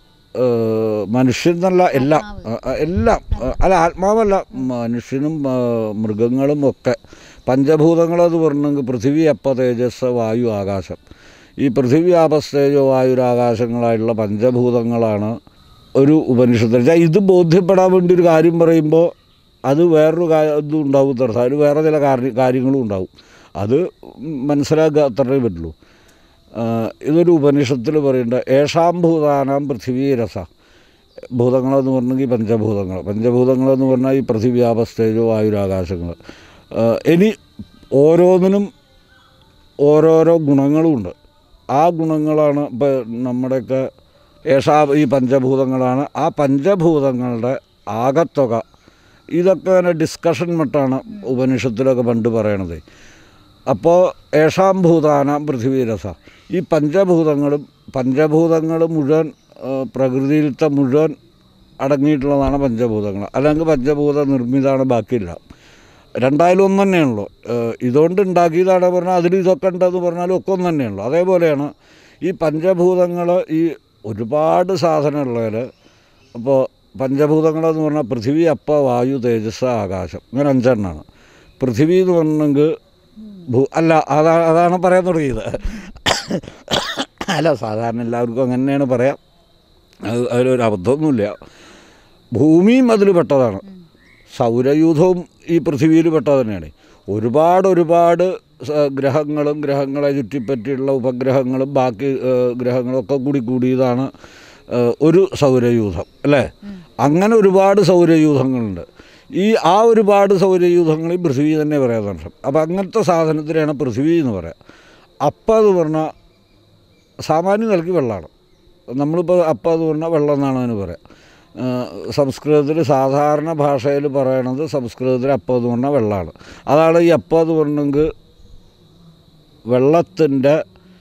മനുഷ്യൻ എന്നല്ല എല്ലാം എല്ലാം അല്ല ആത്മാവല്ല, മനുഷ്യനും മൃഗങ്ങളും ഒക്കെ പഞ്ചഭൂതങ്ങളെന്ന് പറഞ്ഞെങ്കിൽ പൃഥിവി, അപ്പ, തേജസ്, വായു, ആകാശം. ഈ പൃഥിവി, ആപസ്തേജോ, വായുരാകാശങ്ങളായിട്ടുള്ള പഞ്ചഭൂതങ്ങളാണ് ഒരു ഉപനിഷത്തിൽ. ഇത് ബോധ്യപ്പെടാൻ വേണ്ടി ഒരു കാര്യം പറയുമ്പോൾ അത് വേറൊരു ഇതും ഉണ്ടാവും, തർസം. അതിന് വേറെ ചില കാര്യങ്ങളും ഉണ്ടാവും. അത് മനസ്സിലാക്കുക അത്രേ പറ്റുള്ളൂ. ഇതൊരു ഉപനിഷത്തിൽ പറയേണ്ട ഏഷാം ഭൂതാനാം പൃഥിവീ രസ. ഭൂതങ്ങളെന്ന് പറഞ്ഞെങ്കിൽ പഞ്ചഭൂതങ്ങൾ. പഞ്ചഭൂതങ്ങളെന്ന് പറഞ്ഞാൽ ഈ പൃഥിവി, ആപസ്തേജോ, വായുരാകാശങ്ങൾ. ഇനി ഓരോന്നിനും ഓരോരോ ഗുണങ്ങളുമുണ്ട്. ആ ഗുണങ്ങളാണ് ഇപ്പോൾ നമ്മുടെയൊക്കെ ഏഷാ ഈ പഞ്ചഭൂതങ്ങളാണ്. ആ പഞ്ചഭൂതങ്ങളുടെ ആകത്തുക ഇതൊക്കെ തന്നെ ഡിസ്കഷൻ മട്ടാണ് ഉപനിഷത്തിലൊക്കെ പണ്ട് പറയണത്. അപ്പോൾ ഏഷാം ഭൂതാനാം പൃഥിവീരസ. ഈ പഞ്ചഭൂതങ്ങളും പഞ്ചഭൂതങ്ങൾ മുഴുവൻ പ്രകൃതിയിലത്തെ മുഴുവൻ അടങ്ങിയിട്ടുള്ളതാണ് പഞ്ചഭൂതങ്ങൾ. അല്ലെങ്കിൽ പഞ്ചഭൂത നിർമ്മിതമാണ് ബാക്കിയില്ല. രണ്ടായാലും ഒന്ന് തന്നെയാണല്ലോ. ഇതുകൊണ്ട് ഉണ്ടാക്കിയതാണ് പറഞ്ഞാൽ അതിൽ ഇതൊക്കെ ഉണ്ടെന്ന് പറഞ്ഞാലും ഒക്കെ ഒന്ന് തന്നെയാണല്ലോ. അതേപോലെയാണ് ഈ പഞ്ചഭൂതങ്ങൾ. ഈ ഒരുപാട് സാധനമുള്ളതിൽ അപ്പോൾ പഞ്ചഭൂതങ്ങളെന്ന് പറഞ്ഞാൽ പൃഥിവി, അപ്പ, വായു, തേജസ്, ആകാശം. ഇങ്ങനെ അഞ്ചെണ്ണമാണ്. പൃഥിവി എന്ന് പറഞ്ഞെങ്കിൽ ഭൂ അല്ല അതാ അതാണ് പറയാൻ തുടങ്ങിയത്. അല്ല, സാധാരണ എല്ലാവർക്കും അങ്ങനെയാണ് പറയാം. അത് അതിലൊരു അബദ്ധമൊന്നുമില്ല. ഭൂമിയും അതിൽ പെട്ടതാണ്. സൗരയൂഥവും ഈ പൃഥിവിയിൽ പെട്ടത് തന്നെയാണ്. ഒരുപാട് ഒരുപാട് ഗ്രഹങ്ങളും ഗ്രഹങ്ങളെ ചുറ്റിപ്പറ്റിയുള്ള ഉപഗ്രഹങ്ങളും ബാക്കി ഗ്രഹങ്ങളൊക്കെ കൂടി കൂടിയതാണ് ഒരു സൗരയൂഥം അല്ലേ. അങ്ങനെ ഒരുപാട് സൗരയൂഥങ്ങളുണ്ട്. ഈ ആ ഒരുപാട് സൗരയൂഥങ്ങളിൽ പൃഥിവി തന്നെ പറയാൻ ദർശനം. അപ്പോൾ അങ്ങനത്തെ സാധനത്തിനാണ് പൃഥിവി എന്ന് പറയാം. അപ്പം എന്ന് പറഞ്ഞാൽ സാമാന്യ നിലയ്ക്ക് വെള്ളമാണ്. നമ്മളിപ്പോൾ അപ്പം എന്ന് പറഞ്ഞാൽ വെള്ളം എന്നാണ് അതിന് പറയാം. സംസ്കൃതത്തിൽ സാധാരണ ഭാഷയിൽ പറയണത് സംസ്കൃതത്തിൽ അപ്പം എന്ന് പറഞ്ഞാൽ വെള്ളമാണ്. അതാണ് ഈ അപ്പം എന്ന് പറഞ്ഞെങ്കിൽ വെള്ളത്തിൻ്റെ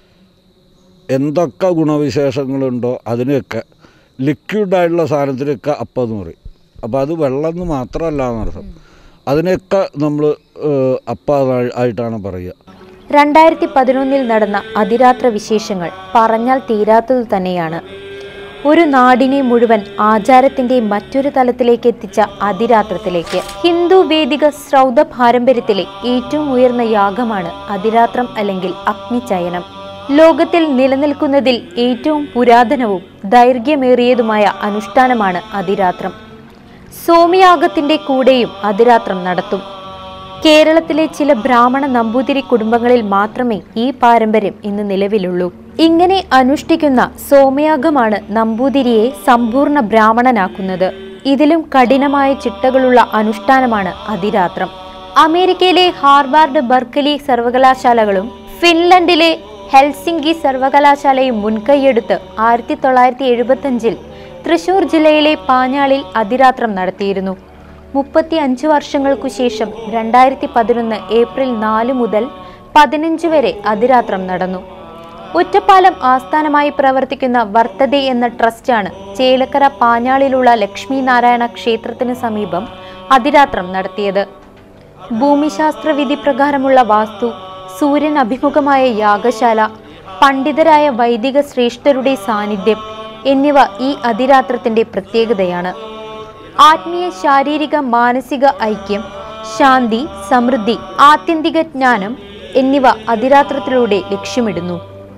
എന്തൊക്കെ ഗുണവിശേഷങ്ങളുണ്ടോ അതിനെയൊക്കെ ലിക്വിഡായിട്ടുള്ള സാധനത്തിനൊക്കെ അപ്പം എന്ന് പറയും. അപ്പോൾ അത് വെള്ളം എന്ന് മാത്രമല്ല എന്നർത്ഥം. അതിനെയൊക്കെ നമ്മൾ അപ്പം ആയിട്ടാണ് പറയുക. രണ്ടായിരത്തി പതിനൊന്നിൽ നടന്ന അതിരാത്ര വിശേഷങ്ങൾ പറഞ്ഞാൽ തീരാത്തത് തന്നെയാണ്. ഒരു നാടിനെ മുഴുവൻ ആചാരത്തിന്റെ മറ്റൊരു തലത്തിലേക്ക് എത്തിച്ച അതിരാത്രത്തിലേക്ക്. ഹിന്ദു വേദിക ശ്രൗത പാരമ്പര്യത്തിലെ ഏറ്റവും ഉയർന്ന യാഗമാണ് അതിരാത്രം അല്ലെങ്കിൽ അഗ്നിചയനം. ലോകത്തിൽ നിലനിൽക്കുന്നതിൽ ഏറ്റവും പുരാതനവും ദൈർഘ്യമേറിയതുമായ അനുഷ്ഠാനമാണ് അതിരാത്രം. സോമയാഗത്തിന്റെ കൂടെയും അതിരാത്രം നടത്തും. കേരളത്തിലെ ചില ബ്രാഹ്മണ നമ്പൂതിരി കുടുംബങ്ങളിൽ മാത്രമേ ഈ പാരമ്പര്യം ഇന്ന് നിലവിലുള്ളൂ. ഇങ്ങനെ അനുഷ്ഠിക്കുന്ന സോമയാഗമാണ് നമ്പൂതിരിയെ സമ്പൂർണ്ണ ബ്രാഹ്മണനാക്കുന്നത്. ഇതിലും കഠിനമായ ചിട്ടകളുള്ള അനുഷ്ഠാനമാണ് അതിരാത്രം. അമേരിക്കയിലെ ഹാർവാർഡ്, ബർക്കലി സർവകലാശാലകളും ഫിൻലൻഡിലെ ഹെൽസിങ്കി സർവകലാശാലയും മുൻകൈയെടുത്ത് ആയിരത്തി തൊള്ളായിരത്തി എഴുപത്തി അഞ്ചിൽ തൃശൂർ ജില്ലയിലെ പാഞ്ഞാളിൽ അതിരാത്രം നടത്തിയിരുന്നു. മുപ്പത്തി അഞ്ച് വർഷങ്ങൾക്കു ശേഷം രണ്ടായിരത്തി പതിനൊന്ന് ഏപ്രിൽ നാല് മുതൽ പതിനഞ്ച് വരെ അതിരാത്രം നടന്നു. ഒറ്റപ്പാലം ആസ്ഥാനമായി പ്രവർത്തിക്കുന്ന വർത്തതെ എന്ന ട്രസ്റ്റാണ് ചേലക്കര പാഞ്ഞാളിലുള്ള ലക്ഷ്മി നാരായണ ക്ഷേത്രത്തിന് സമീപം അതിരാത്രം നടത്തിയത്. ഭൂമിശാസ്ത്ര വിധി പ്രകാരമുള്ള വാസ്തു, സൂര്യൻ അഭിമുഖമായ യാഗശാല, പണ്ഡിതരായ വൈദിക ശ്രേഷ്ഠരുടെ സാന്നിധ്യം എന്നിവ ഈ അതിരാത്രത്തിന്റെ പ്രത്യേകതയാണ്. ആത്മീയ, ശാരീരിക, മാനസിക ഐക്യം, ശാന്തി, സമൃദ്ധി, ആത്യന്തിക ജ്ഞാനം എന്നിവ അതിരാത്രത്തിലൂടെ ലക്ഷ്യമിടുന്നു.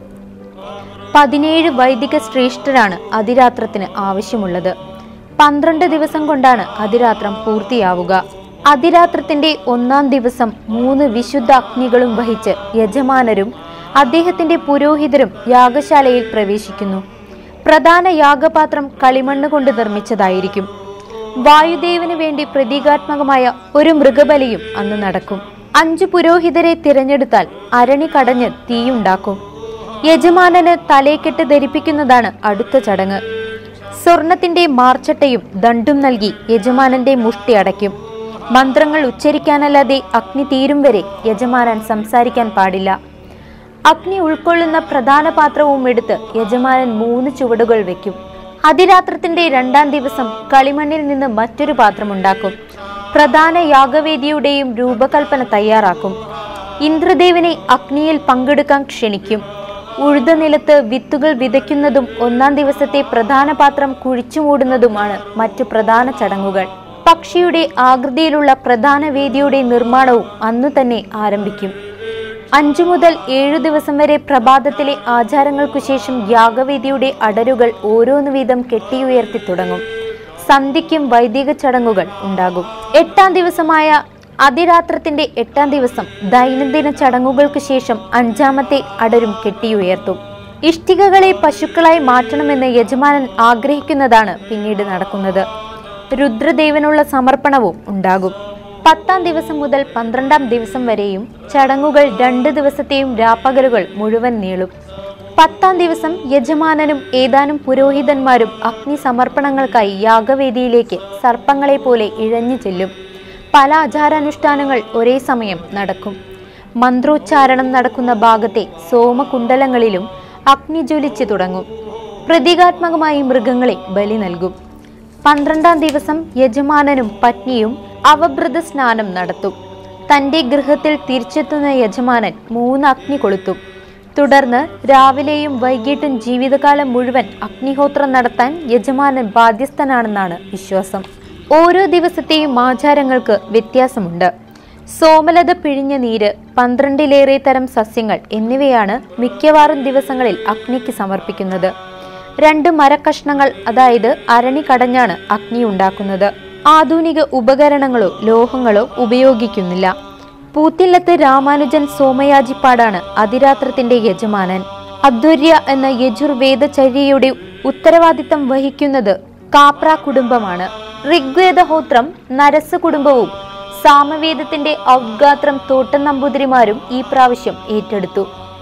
പതിനേഴ് വൈദിക ശ്രേഷ്ഠരാണ് അതിരാത്രത്തിന് ആവശ്യമുള്ളത്. പന്ത്രണ്ട് ദിവസം കൊണ്ടാണ് അതിരാത്രം പൂർത്തിയാവുക. അതിരാത്രത്തിന്റെ ഒന്നാം ദിവസം മൂന്ന് വിശുദ്ധ അഗ്നികളും വഹിച്ച് യജമാനരും അദ്ദേഹത്തിന്റെ പുരോഹിതരും യാഗശാലയിൽ പ്രവേശിക്കുന്നു. പ്രധാന യാഗപാത്രം കളിമണ്ണ് കൊണ്ട് നിർമ്മിച്ചതായിരിക്കും. വായുദേവന് വേണ്ടി പ്രതീകാത്മകമായ ഒരു മൃഗബലിയും അന്ന് നടക്കും. അഞ്ചു പുരോഹിതരെ തിരഞ്ഞെടുത്താൽ അരണി കടഞ്ഞ് തീയുണ്ടാക്കും. യജമാനന് തലേക്കെട്ട് ധരിപ്പിക്കുന്നതാണ് അടുത്ത ചടങ്ങ്. സ്വർണത്തിന്റെ മാർച്ചട്ടയും ദണ്ഡും നൽകി യജമാനന്റെ മുഷ്ടി അടയ്ക്കും. മന്ത്രങ്ങൾ ഉച്ചരിക്കാനല്ലാതെ അഗ്നി തീരും വരെ യജമാനൻ സംസാരിക്കാൻ പാടില്ല. അഗ്നി ഉൾക്കൊള്ളുന്ന പ്രധാന പാത്രവും എടുത്ത് യജമാനൻ മൂന്ന് ചുവടുകൾ വെക്കും. അതിരാത്രത്തിന്റെ രണ്ടാം ദിവസം കളിമണ്ണിൽ നിന്ന് മറ്റൊരു പാത്രമുണ്ടാക്കും. പ്രധാന യാഗവേദിയുടെയും രൂപകൽപ്പന തയ്യാറാക്കും. ഇന്ദ്രദേവനെ അഗ്നിയിൽ പങ്കെടുക്കാൻ ക്ഷണിക്കും. ഉഴുത നിലത്ത് വിത്തുകൾ വിതയ്ക്കുന്നതും ഒന്നാം ദിവസത്തെ പ്രധാന പാത്രം കുഴിച്ചുമൂടുന്നതുമാണ് മറ്റു പ്രധാന ചടങ്ങുകൾ. പക്ഷിയുടെ ആകൃതിയിലുള്ള പ്രധാന വേദിയുടെ നിർമ്മാണവും അന്നു തന്നെ ആരംഭിക്കും. അഞ്ചു മുതൽ ഏഴു ദിവസം വരെ പ്രഭാതത്തിലെ ആചാരങ്ങൾക്കു ശേഷം യാഗവേദിയുടെ അടരുകൾ ഓരോന്നു വീതം കെട്ടിയുയർത്തി തുടങ്ങും. സന്ധ്യയ്ക്കും വൈദിക ചടങ്ങുകൾ ഉണ്ടാകും. എട്ടാം ദിവസമായ അതിരാത്രത്തിന്റെ എട്ടാം ദിവസം ദൈനംദിന ചടങ്ങുകൾക്ക് ശേഷം അഞ്ചാമത്തെ അടരും കെട്ടിയുയർത്തും. ഇഷ്ടികകളെ പശുക്കളായി മാറ്റണമെന്ന് യജമാനൻ ആഗ്രഹിക്കുന്നതാണ് പിന്നീട് നടക്കുന്നത്. രുദ്രദേവനുള്ള സമർപ്പണവും ഉണ്ടാകും. പത്താം ദിവസം മുതൽ പന്ത്രണ്ടാം ദിവസം വരെയും ചടങ്ങുകൾ രണ്ട് ദിവസത്തെയും രാപ്പകലുകൾ മുഴുവൻ നീളും. പത്താം ദിവസം യജമാനനും ഏതാനും പുരോഹിതന്മാരും അഗ്നി സമർപ്പണങ്ങൾക്കായി യാഗവേദിയിലേക്ക് സർപ്പങ്ങളെ പോലെ ഇഴഞ്ഞു ചെല്ലും. പല ആചാരാനുഷ്ഠാനങ്ങൾ ഒരേ സമയം നടക്കും. മന്ത്രോച്ചാരണം നടക്കുന്ന ഭാഗത്തെ സോമകുണ്ടലങ്ങളിലും അഗ്നി ജ്വലിച്ചു തുടങ്ങും. പ്രതീകാത്മകമായി മൃഗങ്ങളെ ബലി നൽകും. പന്ത്രണ്ടാം ദിവസം യജമാനനും പത്നിയും അവഭൃത സ്നാനം നടത്തും. തന്റെ ഗൃഹത്തിൽ തിരിച്ചെത്തുന്ന യജമാനൻ മൂന്ന് അഗ്നി കൊളുത്തും. തുടർന്ന് രാവിലെയും വൈകിട്ടും ജീവിതകാലം മുഴുവൻ അഗ്നിഹോത്രം നടത്താൻ യജമാനൻ ബാധ്യസ്ഥനാണെന്നാണ് വിശ്വാസം. ഓരോ ദിവസത്തെയും ആചാരങ്ങൾക്ക് വ്യത്യാസമുണ്ട്. സോമലത പിഴിഞ്ഞ നീര്, പന്ത്രണ്ടിലേറെ തരം സസ്യങ്ങൾ എന്നിവയാണ് മിക്കവാറും ദിവസങ്ങളിൽ അഗ്നിക്ക് സമർപ്പിക്കുന്നത്. രണ്ട് മരക്കഷ്ണങ്ങൾ, അതായത് അരണി കടഞ്ഞാണ് അഗ്നി ഉണ്ടാക്കുന്നത്. ആധുനിക ഉപകരണങ്ങളോ ലോഹങ്ങളോ ഉപയോഗിക്കുന്നില്ല. പൂത്തില്ലത്ത് രാമാനുജൻ സോമയാജിപ്പാടാണ് അതിരാത്രത്തിന്റെ യജമാനൻ. അധ്വർയ എന്ന യജുർവേദചര്യയുടെ ഉത്തരവാദിത്തം വഹിക്കുന്നത് കാപ്ര കുടുംബമാണ്. ഋഗ്വേദഹോത്രം നരസ് കുടുംബവും സാമവേദത്തിന്റെ ഔദ്ഗാത്രം തോട്ടം നമ്പൂതിരിമാരും ഈ പ്രാവശ്യം ഏറ്റെടുത്തു.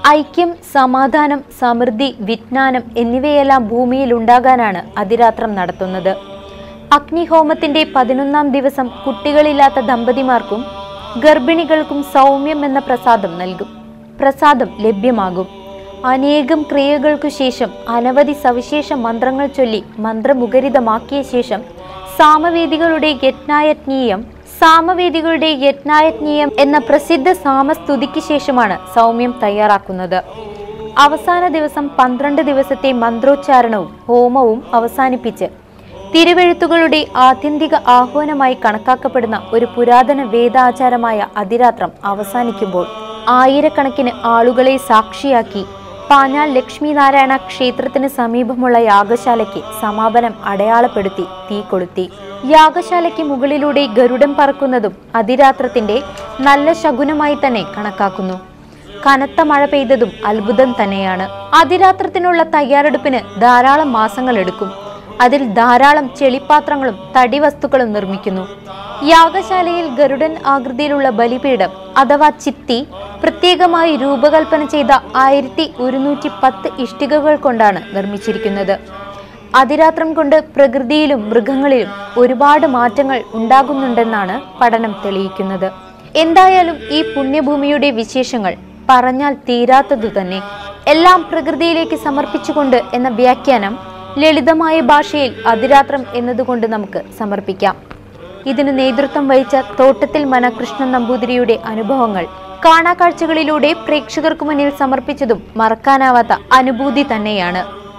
ഐക്യം, സമാധാനം, സമൃദ്ധി, വിജ്ഞാനം എന്നിവയെല്ലാം ഭൂമിയിൽ ഉണ്ടാകാനാണ് അതിരാത്രം നടത്തുന്നത്. അഗ്നിഹോമത്തിന്റെ പതിനൊന്നാം ദിവസം കുട്ടികളില്ലാത്ത ദമ്പതിമാർക്കും ഗർഭിണികൾക്കും സൗമ്യം എന്ന പ്രസാദം നൽകും. പ്രസാദം ലഭ്യമാകും. അനേകം ക്രിയകൾക്കു ശേഷം അനവധി സവിശേഷ മന്ത്രങ്ങൾ ചൊല്ലി മന്ത്രമുഖരിതമാക്കിയ ശേഷം സാമവേദികളുടെ യജ്ഞായജ്ഞീയം സാമവേദികളുടെ യജ്ഞായജ്ഞീയം എന്ന പ്രസിദ്ധ സാമസ്തുതിക്ക് ശേഷമാണ് സൗമ്യം തയ്യാറാക്കുന്നത്. അവസാന ദിവസം പന്ത്രണ്ട് ദിവസത്തെ മന്ത്രോച്ചാരണവും ഹോമവും അവസാനിപ്പിച്ച് തിരുവെഴുത്തുകളുടെ ആത്യന്തിക ആഹ്വാനമായി കണക്കാക്കപ്പെടുന്ന ഒരു പുരാതന വേദാചാരമായ അതിരാത്രം അവസാനിക്കുമ്പോൾ ആയിരക്കണക്കിന് ആളുകളെ സാക്ഷിയാക്കി പാഞ്ഞാൾ ലക്ഷ്മിനാരായണ ക്ഷേത്രത്തിന് സമീപമുള്ള യാഗശാലയ്ക്ക് സമാപനം അടയാളപ്പെടുത്തി തീ കൊളുത്തി. യാഗശാലയ്ക്ക് മുകളിലൂടെ ഗരുഡൻ പറക്കുന്നതും അതിരാത്രത്തിന്റെ നല്ല ശകുനമായി തന്നെ കണക്കാക്കുന്നു. കനത്ത മഴ പെയ്തതും അത്ഭുതം തന്നെയാണ്. അതിരാത്രത്തിനുള്ള തയ്യാറെടുപ്പിന് ധാരാളം മാസങ്ങൾ എടുക്കും. അതിൽ ധാരാളം ചെളിപ്പാത്രങ്ങളും തടി വസ്തുക്കളും നിർമ്മിക്കുന്നു. യാഗശാലയിൽ ഗരുഡൻ ആകൃതിയിലുള്ള ബലിപീഠം അഥവാ ചിത്തി പ്രത്യേകമായി രൂപകൽപ്പന ചെയ്ത ആയിരത്തി ഒരുന്നൂറ്റി പത്ത് ഇഷ്ടികകൾ കൊണ്ടാണ് നിർമ്മിച്ചിരിക്കുന്നത്. അതിരാത്രം കൊണ്ട് പ്രകൃതിയിലും മൃഗങ്ങളിലും ഒരുപാട് മാറ്റങ്ങൾ ഉണ്ടാകുന്നുണ്ടെന്നാണ് പഠനം തെളിയിക്കുന്നത്. എന്തായാലും ഈ പുണ്യഭൂമിയുടെ വിശേഷങ്ങൾ പറഞ്ഞാൽ തീരാത്തതു തന്നെ. എല്ലാം പ്രകൃതിയിലേക്ക് സമർപ്പിച്ചുകൊണ്ട് എന്ന വ്യാഖ്യാനം ലളിതമായ ഭാഷയിൽ അതിരാത്രം എന്നതുകൊണ്ട് നമുക്ക് സമർപ്പിക്കാം. ഇതിന് നേതൃത്വം വഹിച്ച തോട്ടത്തിൽ മന കൃഷ്ണൻ നമ്പൂതിരിയുടെ അനുഭവങ്ങൾ കാണാക്കാഴ്ചകളിലൂടെ പ്രേക്ഷകർക്ക് മുന്നിൽ സമർപ്പിച്ചതും മറക്കാനാവാത്ത അനുഭൂതി തന്നെയാണ്.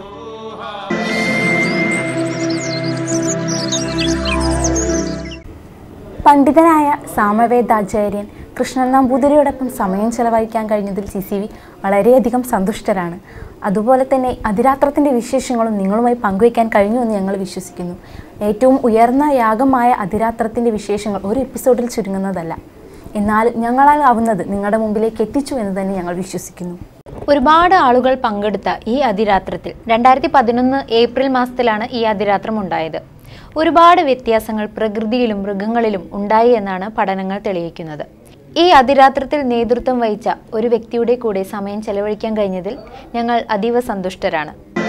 പണ്ഡിതനായ സാമവേദാചാര്യൻ കൃഷ്ണൻ നമ്പൂതിരിയോടൊപ്പം സമയം ചെലവഴിക്കാൻ കഴിഞ്ഞതിൽ സി സി വി വളരെയധികം സന്തുഷ്ടരാണ്. അതുപോലെ തന്നെ അതിരാത്രത്തിൻ്റെ വിശേഷങ്ങളും നിങ്ങളുമായി പങ്കുവയ്ക്കാൻ കഴിഞ്ഞു എന്ന് ഞങ്ങൾ വിശ്വസിക്കുന്നു. ഏറ്റവും ഉയർന്ന യാഗമായ അതിരാത്രത്തിൻ്റെ വിശേഷങ്ങൾ ഒരു എപ്പിസോഡിൽ ചുരുങ്ങുന്നതല്ല. എന്നാൽ ഞങ്ങളാൽ ആവുന്നത് നിങ്ങളുടെ മുമ്പിലേക്ക് എത്തിച്ചു എന്ന് തന്നെ ഞങ്ങൾ വിശ്വസിക്കുന്നു. ഒരുപാട് ആളുകൾ പങ്കെടുത്ത ഈ അതിരാത്രത്തിൽ രണ്ടായിരത്തി പതിനൊന്ന് ഏപ്രിൽ മാസത്തിലാണ് ഈ അതിരാത്രം ഉണ്ടായത്. ഒരുപാട് വ്യത്യാസങ്ങൾ പ്രകൃതിയിലും മൃഗങ്ങളിലും ഉണ്ടായി എന്നാണ് പഠനങ്ങൾ തെളിയിക്കുന്നത്. ഈ അതിരാത്രത്തിൽ നേതൃത്വം വഹിച്ച ഒരു വ്യക്തിയുടെ കൂടെ സമയം ചെലവഴിക്കാൻ കഴിഞ്ഞതിൽ ഞങ്ങൾ അതീവ സന്തുഷ്ടരാണ്.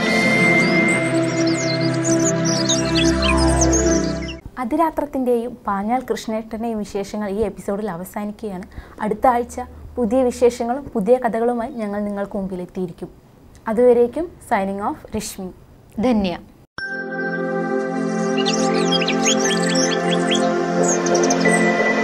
അതിരാത്രത്തിൻ്റെയും പാഞ്ഞാൾ കൃഷ്ണേട്ടൻ്റെയും വിശേഷങ്ങൾ ഈ എപ്പിസോഡിൽ അവസാനിക്കുകയാണ്. അടുത്ത ആഴ്ച പുതിയ വിശേഷങ്ങളും പുതിയ കഥകളുമായി ഞങ്ങൾ നിങ്ങൾക്ക് മുമ്പിലെത്തിയിരിക്കും. അതുവരേക്കും signing off Rashmi. Dhanya. Thank you.